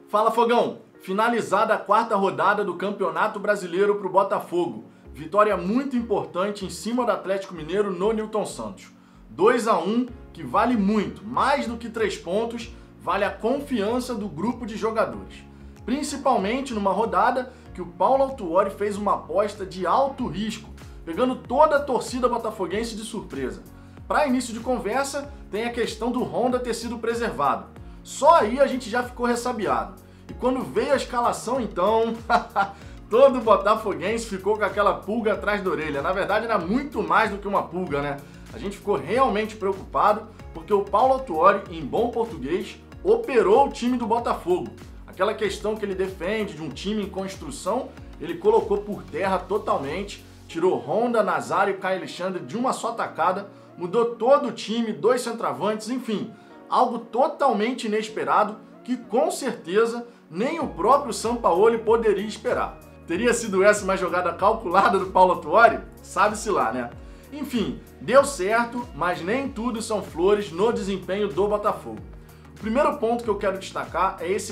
Fala, Fogão! Finalizada a quarta rodada do Campeonato Brasileiro para o Botafogo. Vitória muito importante em cima do Atlético Mineiro no Newton Santos. 2-1, que vale muito, mais do que 3 pontos, vale a confiança do grupo de jogadores. Principalmente numa rodada que o Paulo Autuori fez uma aposta de alto risco, pegando toda a torcida botafoguense de surpresa. Para início de conversa, tem a questão do Honda ter sido preservado. Só aí a gente já ficou ressabiado. E quando veio a escalação, então, todo botafoguense ficou com aquela pulga atrás da orelha. Na verdade, era muito mais do que uma pulga, né? A gente ficou realmente preocupado porque o Paulo Autuori, em bom português, operou o time do Botafogo. Aquela questão que ele defende de um time em construção, ele colocou por terra totalmente, tirou Honda, Nazário e Caio Alexandre de uma só tacada, mudou todo o time, 2 centroavantes, enfim, algo totalmente inesperado que com certeza nem o próprio Sampaoli poderia esperar. Teria sido essa uma jogada calculada do Paulo Autuori? Sabe-se lá, né? Enfim, deu certo, mas nem tudo são flores no desempenho do Botafogo. O primeiro ponto que eu quero destacar é esse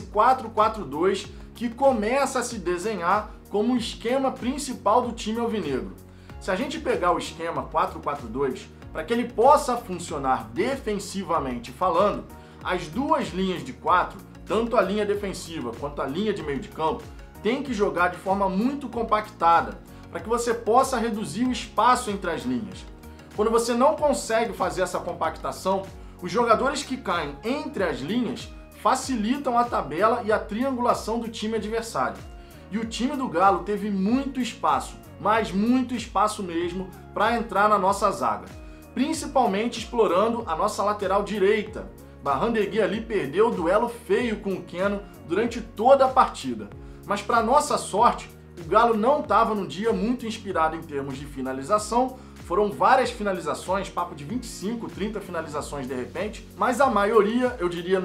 4-4-2 que começa a se desenhar como o esquema principal do time alvinegro. Se a gente pegar o esquema 4-4-2, para que ele possa funcionar defensivamente falando, as duas linhas de 4, tanto a linha defensiva quanto a linha de meio de campo, tem que jogar de forma muito compactada, para que você possa reduzir o espaço entre as linhas. Quando você não consegue fazer essa compactação, os jogadores que caem entre as linhas facilitam a tabela e a triangulação do time adversário. E o time do Galo teve muito espaço, mas muito espaço mesmo, para entrar na nossa zaga. Principalmente explorando a nossa lateral direita. Barrandegui ali perdeu o duelo feio com o Keno durante toda a partida. Mas para nossa sorte, o Galo não estava num dia muito inspirado em termos de finalização. Foram várias finalizações, papo de 25, 30 finalizações de repente, mas a maioria, eu diria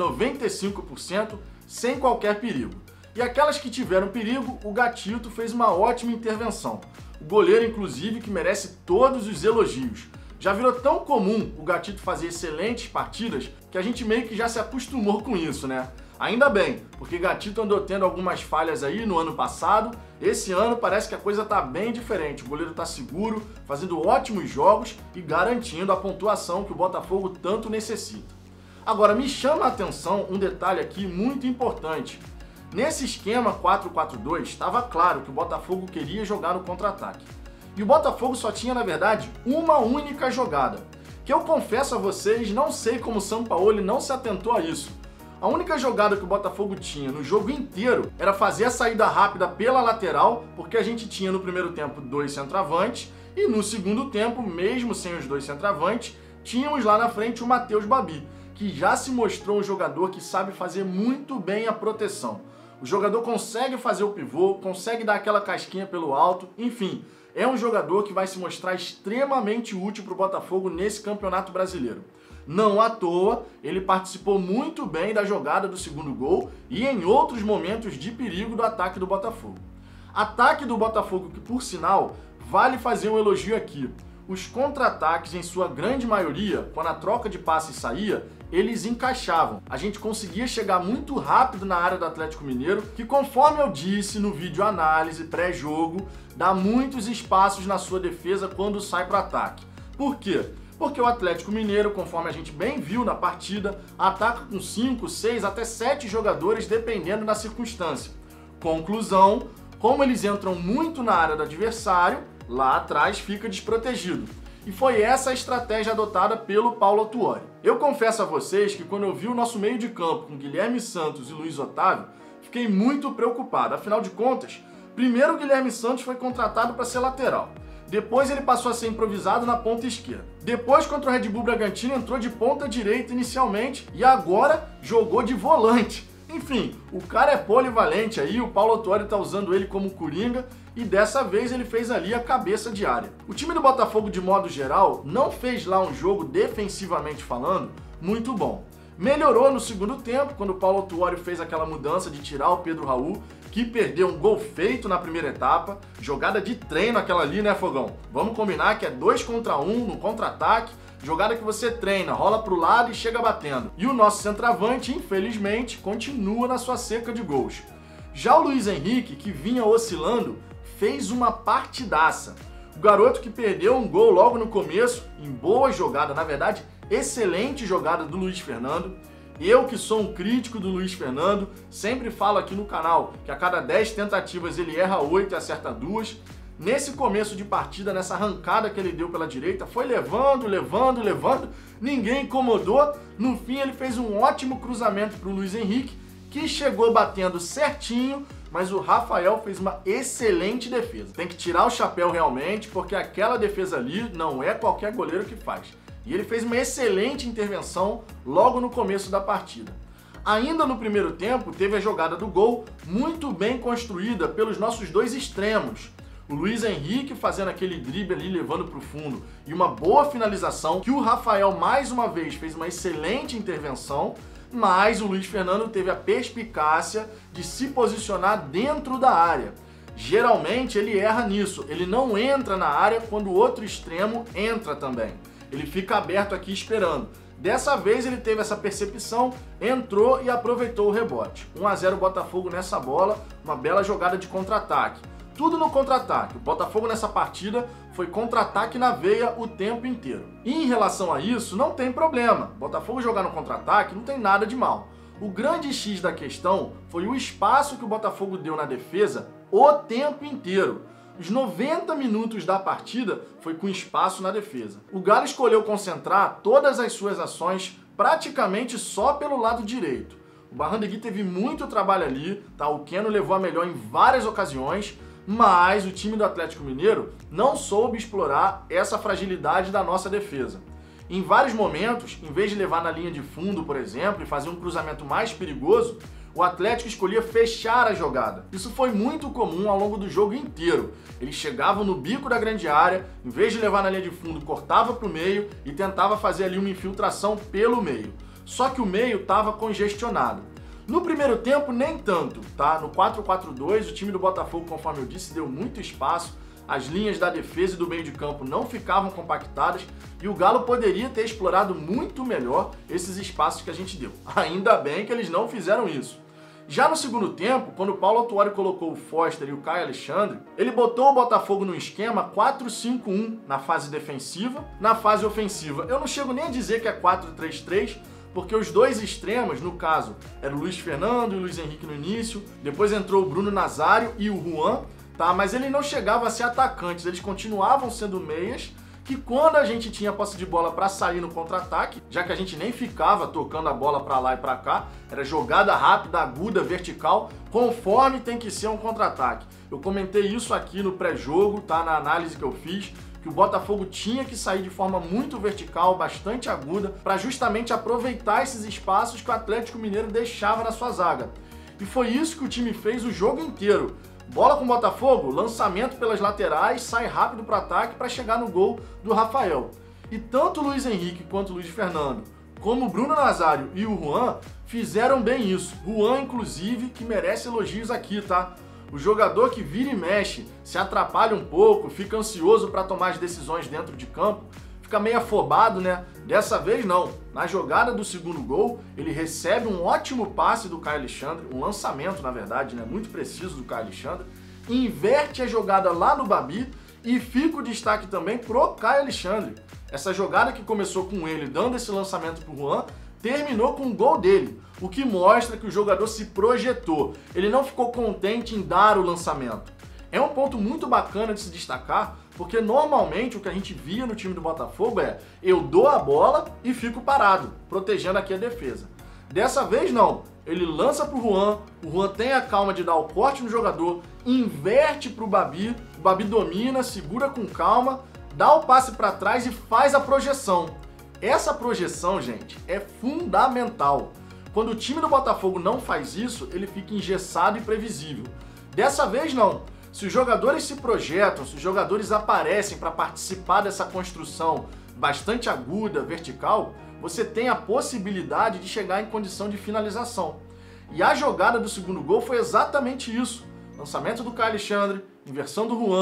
95%, sem qualquer perigo. E aquelas que tiveram perigo, o Gatito fez uma ótima intervenção. O goleiro, inclusive, que merece todos os elogios. Já virou tão comum o Gatito fazer excelentes partidas que a gente meio que já se acostumou com isso, né? Ainda bem, porque Gatito andou tendo algumas falhas aí no ano passado. Esse ano parece que a coisa tá bem diferente. O goleiro tá seguro, fazendo ótimos jogos e garantindo a pontuação que o Botafogo tanto necessita. Agora, me chama a atenção um detalhe aqui muito importante. Nesse esquema 4-4-2, estava claro que o Botafogo queria jogar no contra-ataque. E o Botafogo só tinha, na verdade, uma única jogada, que eu confesso a vocês, não sei como o Sampaoli não se atentou a isso. A única jogada que o Botafogo tinha no jogo inteiro era fazer a saída rápida pela lateral, porque a gente tinha no primeiro tempo 2 centroavantes, e no segundo tempo, mesmo sem os 2 centroavantes, tínhamos lá na frente o Matheus Babi, que já se mostrou um jogador que sabe fazer muito bem a proteção. O jogador consegue fazer o pivô, consegue dar aquela casquinha pelo alto, enfim, é um jogador que vai se mostrar extremamente útil para o Botafogo nesse Campeonato Brasileiro. Não à toa, ele participou muito bem da jogada do segundo gol e em outros momentos de perigo do ataque do Botafogo. Ataque do Botafogo que, por sinal, vale fazer um elogio aqui. Os contra-ataques, em sua grande maioria, quando a troca de passe saía, eles encaixavam. A gente conseguia chegar muito rápido na área do Atlético Mineiro, que, conforme eu disse no vídeo análise pré-jogo, dá muitos espaços na sua defesa quando sai para o ataque. Por quê? Porque o Atlético Mineiro, conforme a gente bem viu na partida, ataca com 5, 6, até 7 jogadores dependendo da circunstância. Conclusão, como eles entram muito na área do adversário, lá atrás fica desprotegido. E foi essa a estratégia adotada pelo Paulo Autuori. Eu confesso a vocês que quando eu vi o nosso meio de campo com Guilherme Santos e Luiz Otávio, fiquei muito preocupado. Afinal de contas, primeiro o Guilherme Santos foi contratado para ser lateral. Depois ele passou a ser improvisado na ponta esquerda. Depois, contra o Red Bull Bragantino, entrou de ponta direita inicialmente e agora jogou de volante. Enfim, o cara é polivalente aí, o Paulo Autuori tá usando ele como coringa e dessa vez ele fez ali a cabeça de área. O time do Botafogo, de modo geral, não fez lá um jogo defensivamente falando muito bom. Melhorou no segundo tempo, quando o Paulo Autuori fez aquela mudança de tirar o Pedro Raul, que perdeu um gol feito na primeira etapa, jogada de treino aquela ali, né, Fogão? Vamos combinar que é 2 contra 1 no contra-ataque, jogada que você treina, rola pro lado e chega batendo. E o nosso centroavante, infelizmente, continua na sua seca de gols. Já o Luiz Henrique, que vinha oscilando, fez uma partidaça. O garoto que perdeu um gol logo no começo, em boa jogada, na verdade, excelente jogada do Luiz Fernando. Eu, que sou um crítico do Luiz Fernando, sempre falo aqui no canal que a cada 10 tentativas ele erra 8 e acerta 2. Nesse começo de partida, nessa arrancada que ele deu pela direita, foi levando, ninguém incomodou. No fim, ele fez um ótimo cruzamento para o Luiz Henrique, que chegou batendo certinho, mas o Rafael fez uma excelente defesa. Tem que tirar o chapéu realmente, porque aquela defesa ali não é qualquer goleiro que faz. E ele fez uma excelente intervenção logo no começo da partida. Ainda no primeiro tempo, teve a jogada do gol muito bem construída pelos nossos dois extremos. O Luiz Henrique fazendo aquele drible ali, levando para o fundo, e uma boa finalização, que o Rafael mais uma vez fez uma excelente intervenção, mas o Luiz Fernando teve a perspicácia de se posicionar dentro da área. Geralmente ele erra nisso, ele não entra na área quando o outro extremo entra também. Ele fica aberto aqui esperando. Dessa vez ele teve essa percepção, entrou e aproveitou o rebote. 1 a 0 Botafogo nessa bola, uma bela jogada de contra-ataque. Tudo no contra-ataque. O Botafogo nessa partida foi contra-ataque na veia o tempo inteiro. E em relação a isso, não tem problema. Botafogo jogar no contra-ataque não tem nada de mal. O grande X da questão foi o espaço que o Botafogo deu na defesa o tempo inteiro. Os 90 minutos da partida foi com espaço na defesa. O Galo escolheu concentrar todas as suas ações praticamente só pelo lado direito. O Barrandegui teve muito trabalho ali, tá? O Keno levou a melhor em várias ocasiões, mas o time do Atlético Mineiro não soube explorar essa fragilidade da nossa defesa. Em vários momentos, em vez de levar na linha de fundo, por exemplo, e fazer um cruzamento mais perigoso, o Atlético escolhia fechar a jogada. Isso foi muito comum ao longo do jogo inteiro. Eles chegavam no bico da grande área, em vez de levar na linha de fundo, cortava para o meio e tentava fazer ali uma infiltração pelo meio. Só que o meio estava congestionado. No primeiro tempo, nem tanto, tá? No 4-4-2, o time do Botafogo, conforme eu disse, deu muito espaço. As linhas da defesa e do meio de campo não ficavam compactadas e o Galo poderia ter explorado muito melhor esses espaços que a gente deu. Ainda bem que eles não fizeram isso. Já no segundo tempo, quando o Paulo Autuori colocou o Foster e o Caio Alexandre, ele botou o Botafogo no esquema 4-5-1 na fase defensiva, na fase ofensiva. Eu não chego nem a dizer que é 4-3-3, porque os dois extremos, no caso, era o Luiz Fernando e o Luiz Henrique no início, depois entrou o Bruno Nazário e o Juan, tá? Mas ele não chegava a ser atacantes, eles continuavam sendo meias, que quando a gente tinha posse de bola para sair no contra-ataque, já que a gente nem ficava tocando a bola para lá e para cá, era jogada rápida, aguda, vertical, conforme tem que ser um contra-ataque. Eu comentei isso aqui no pré-jogo, tá? Na análise que eu fiz, que o Botafogo tinha que sair de forma muito vertical, bastante aguda, para justamente aproveitar esses espaços que o Atlético Mineiro deixava na sua zaga. E foi isso que o time fez o jogo inteiro. Bola com o Botafogo, lançamento pelas laterais, sai rápido para o ataque para chegar no gol do Rafael. E tanto o Luiz Henrique quanto o Luiz Fernando, como o Bruno Nazário e o Juan, fizeram bem isso. Juan, inclusive, que merece elogios aqui, tá? O jogador que vira e mexe, se atrapalha um pouco, fica ansioso para tomar as decisões dentro de campo, fica meio afobado, né? Dessa vez não. Na jogada do segundo gol, ele recebe um ótimo passe do Caio Alexandre, um lançamento, na verdade, né? Muito preciso do Caio Alexandre, inverte a jogada lá no Babi e fica o destaque também pro Caio Alexandre. Essa jogada que começou com ele dando esse lançamento pro Juan, terminou com o gol dele, o que mostra que o jogador se projetou. Ele não ficou contente em dar o lançamento. É um ponto muito bacana de se destacar, porque normalmente o que a gente via no time do Botafogo é eu dou a bola e fico parado, protegendo aqui a defesa. Dessa vez não, ele lança pro Juan, o Juan tem a calma de dar o corte no jogador, inverte pro Babi, o Babi domina, segura com calma, dá o passe para trás e faz a projeção. Essa projeção, gente, é fundamental. Quando o time do Botafogo não faz isso, ele fica engessado e previsível. Dessa vez não. Se os jogadores se projetam, se os jogadores aparecem para participar dessa construção bastante aguda, vertical, você tem a possibilidade de chegar em condição de finalização. E a jogada do segundo gol foi exatamente isso. Lançamento do Caio Alexandre, inversão do Juan,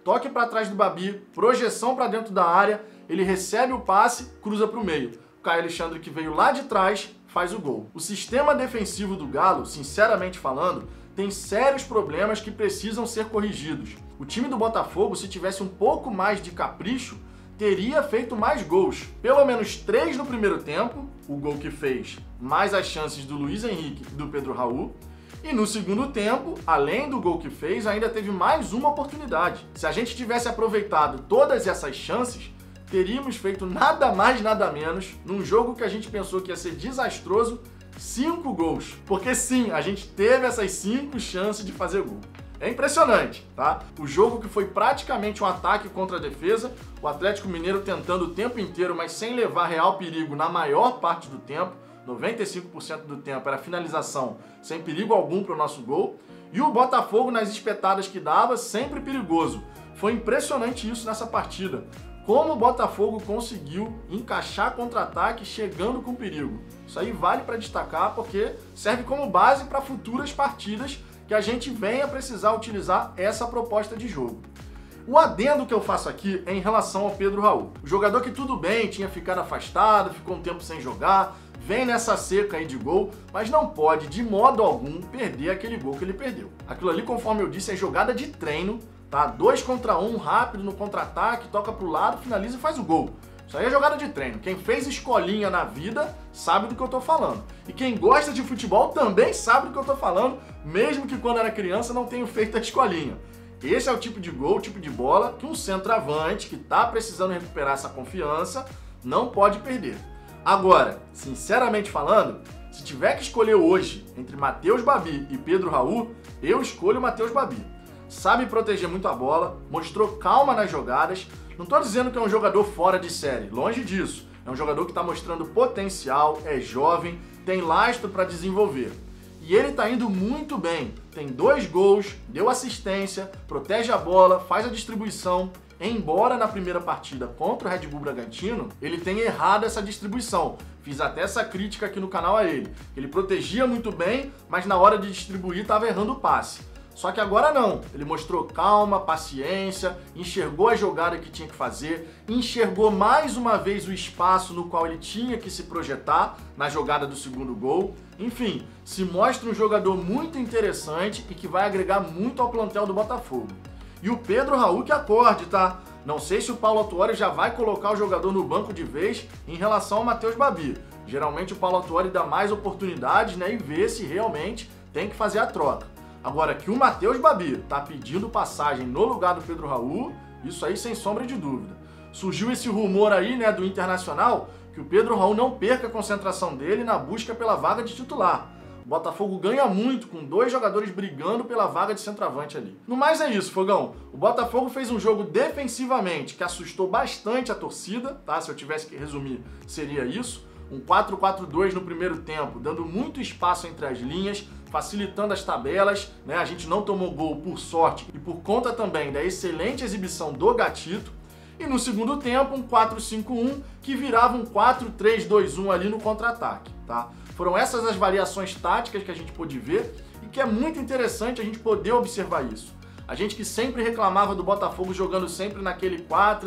toque para trás do Babi, projeção para dentro da área, ele recebe o passe, cruza para o meio. O Caio Alexandre, que veio lá de trás, faz o gol. O sistema defensivo do Galo, sinceramente falando, tem sérios problemas que precisam ser corrigidos. O time do Botafogo, se tivesse um pouco mais de capricho, teria feito mais gols. Pelo menos 3 no primeiro tempo, o gol que fez, mais as chances do Luiz Henrique e do Pedro Raul. E no segundo tempo, além do gol que fez, ainda teve mais uma oportunidade. Se a gente tivesse aproveitado todas essas chances, teríamos feito nada mais, nada menos, num jogo que a gente pensou que ia ser desastroso, 5 gols. Porque sim, a gente teve essas 5 chances de fazer gol. É impressionante, tá? O jogo que foi praticamente um ataque contra a defesa, o Atlético Mineiro tentando o tempo inteiro, mas sem levar real perigo na maior parte do tempo, 95% do tempo era finalização sem perigo algum para o nosso gol, e o Botafogo nas espetadas que dava, sempre perigoso. Foi impressionante isso nessa partida. Como o Botafogo conseguiu encaixar contra-ataque chegando com perigo. Isso aí vale para destacar porque serve como base para futuras partidas que a gente venha precisar utilizar essa proposta de jogo. O adendo que eu faço aqui é em relação ao Pedro Raul. O jogador que tudo bem, tinha ficado afastado, ficou um tempo sem jogar, vem nessa seca aí de gol, mas não pode de modo algum perder aquele gol que ele perdeu. Aquilo ali, conforme eu disse, é jogada de treino, tá? 2 contra 1, rápido no contra-ataque, toca pro lado, finaliza e faz o gol. Isso aí é jogada de treino. Quem fez escolinha na vida sabe do que eu tô falando. E quem gosta de futebol também sabe do que eu tô falando, mesmo que quando era criança não tenha feito a escolinha. Esse é o tipo de gol, o tipo de bola que um centroavante que tá precisando recuperar essa confiança não pode perder. Agora, sinceramente falando, se tiver que escolher hoje entre Matheus Babi e Pedro Raul, eu escolho Matheus Babi. Sabe proteger muito a bola, mostrou calma nas jogadas. Não estou dizendo que é um jogador fora de série, longe disso. É um jogador que está mostrando potencial, é jovem, tem lastro para desenvolver. E ele está indo muito bem. Tem 2 gols, deu assistência, protege a bola, faz a distribuição. Embora na primeira partida contra o Red Bull Bragantino, ele tenha errado essa distribuição. Fiz até essa crítica aqui no canal a ele. Ele protegia muito bem, mas na hora de distribuir estava errando o passe. Só que agora não, ele mostrou calma, paciência, enxergou a jogada que tinha que fazer, enxergou mais uma vez o espaço no qual ele tinha que se projetar na jogada do segundo gol. Enfim, se mostra um jogador muito interessante e que vai agregar muito ao plantel do Botafogo. E o Pedro Raul que acorde, tá? Não sei se o Paulo Autuori já vai colocar o jogador no banco de vez em relação ao Matheus Babi. Geralmente o Paulo Autuori dá mais oportunidades, né, e vê se realmente tem que fazer a troca. Agora, que o Matheus Babi tá pedindo passagem no lugar do Pedro Raul, isso aí sem sombra de dúvida. Surgiu esse rumor aí, né, do Internacional, que o Pedro Raul não perca a concentração dele na busca pela vaga de titular. O Botafogo ganha muito com 2 jogadores brigando pela vaga de centroavante ali. No mais é isso, Fogão. O Botafogo fez um jogo defensivamente que assustou bastante a torcida, tá? Se eu tivesse que resumir, seria isso. Um 4-4-2 no primeiro tempo, dando muito espaço entre as linhas, facilitando as tabelas, né? A gente não tomou gol por sorte e por conta também da excelente exibição do Gatito. E no segundo tempo, um 4-5-1 que virava um 4-3-2-1 ali no contra-ataque, tá? Foram essas as variações táticas que a gente pôde ver e que é muito interessante a gente poder observar isso. A gente que sempre reclamava do Botafogo jogando sempre naquele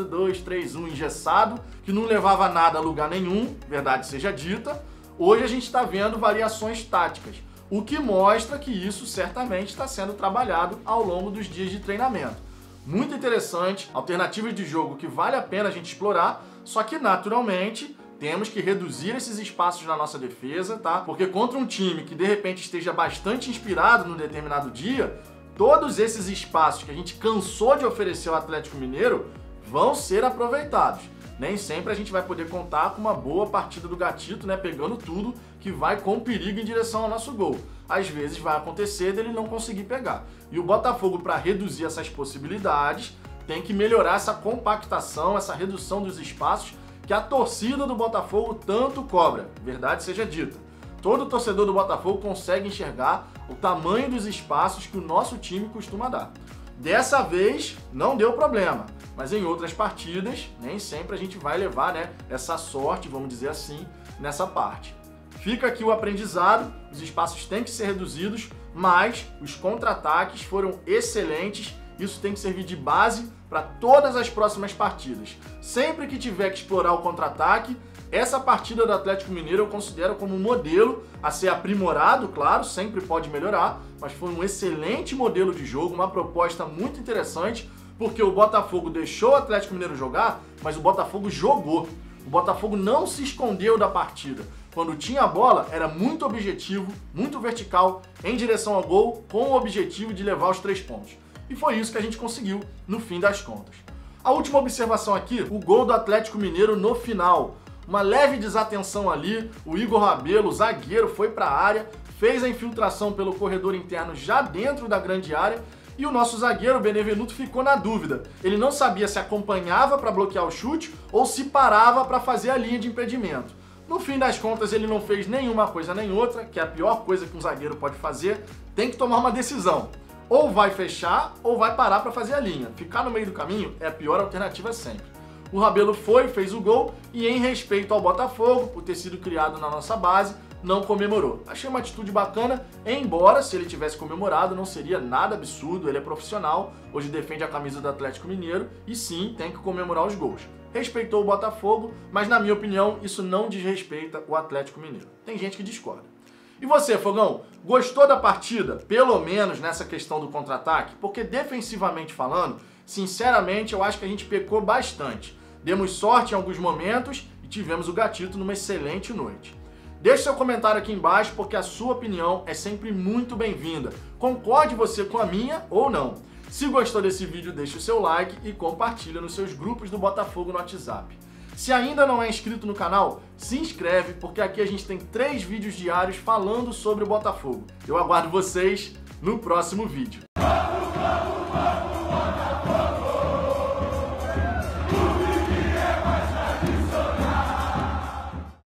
4-2-3-1 engessado, que não levava nada a lugar nenhum, verdade seja dita, hoje a gente está vendo variações táticas, o que mostra que isso certamente está sendo trabalhado ao longo dos dias de treinamento. Muito interessante, alternativas de jogo que vale a pena a gente explorar, só que naturalmente temos que reduzir esses espaços na nossa defesa, tá? Porque contra um time que de repente esteja bastante inspirado num determinado dia, todos esses espaços que a gente cansou de oferecer ao Atlético Mineiro vão ser aproveitados. Nem sempre a gente vai poder contar com uma boa partida do Gatito, né, pegando tudo que vai com perigo em direção ao nosso gol. Às vezes vai acontecer dele não conseguir pegar. E o Botafogo, para reduzir essas possibilidades, tem que melhorar essa compactação, essa redução dos espaços que a torcida do Botafogo tanto cobra, verdade seja dita. Todo torcedor do Botafogo consegue enxergar o tamanho dos espaços que o nosso time costuma dar. Dessa vez não deu problema, mas em outras partidas nem sempre a gente vai levar, né, essa sorte, vamos dizer assim, nessa parte. Fica aqui o aprendizado, os espaços têm que ser reduzidos, mas os contra-ataques foram excelentes isso tem que servir de base para todas as próximas partidas. Sempre que tiver que explorar o contra-ataque, essa partida do Atlético Mineiro eu considero como um modelo a ser aprimorado, claro, sempre pode melhorar, mas foi um excelente modelo de jogo, uma proposta muito interessante, porque o Botafogo deixou o Atlético Mineiro jogar, mas o Botafogo jogou. O Botafogo não se escondeu da partida. Quando tinha a bola, era muito objetivo, muito vertical, em direção ao gol, com o objetivo de levar os 3 pontos. E foi isso que a gente conseguiu no fim das contas. A última observação aqui, o gol do Atlético Mineiro no final. Uma leve desatenção ali, o Igor Rabelo, o zagueiro, foi para a área, fez a infiltração pelo corredor interno já dentro da grande área e o nosso zagueiro, o Benevenuto, ficou na dúvida. Ele não sabia se acompanhava para bloquear o chute ou se parava para fazer a linha de impedimento. No fim das contas, ele não fez nenhuma coisa nem outra, que é a pior coisa que um zagueiro pode fazer, tem que tomar uma decisão. Ou vai fechar ou vai parar para fazer a linha. Ficar no meio do caminho é a pior alternativa sempre. O Rabelo fez o gol e, em respeito ao Botafogo, por ter sido criado na nossa base, não comemorou. Achei uma atitude bacana, embora se ele tivesse comemorado não seria nada absurdo, ele é profissional, hoje defende a camisa do Atlético Mineiro e sim, tem que comemorar os gols. Respeitou o Botafogo, mas na minha opinião isso não desrespeita o Atlético Mineiro. Tem gente que discorda. E você, Fogão, gostou da partida, pelo menos nessa questão do contra-ataque? Porque defensivamente falando, sinceramente eu acho que a gente pecou bastante. Demos sorte em alguns momentos e tivemos o gatito numa excelente noite. Deixe seu comentário aqui embaixo porque a sua opinião é sempre muito bem-vinda. Concorde você com a minha ou não. Se gostou desse vídeo, deixe o seu like e compartilha nos seus grupos do Botafogo no WhatsApp. Se ainda não é inscrito no canal, se inscreve porque aqui a gente tem 3 vídeos diários falando sobre o Botafogo. Eu aguardo vocês no próximo vídeo.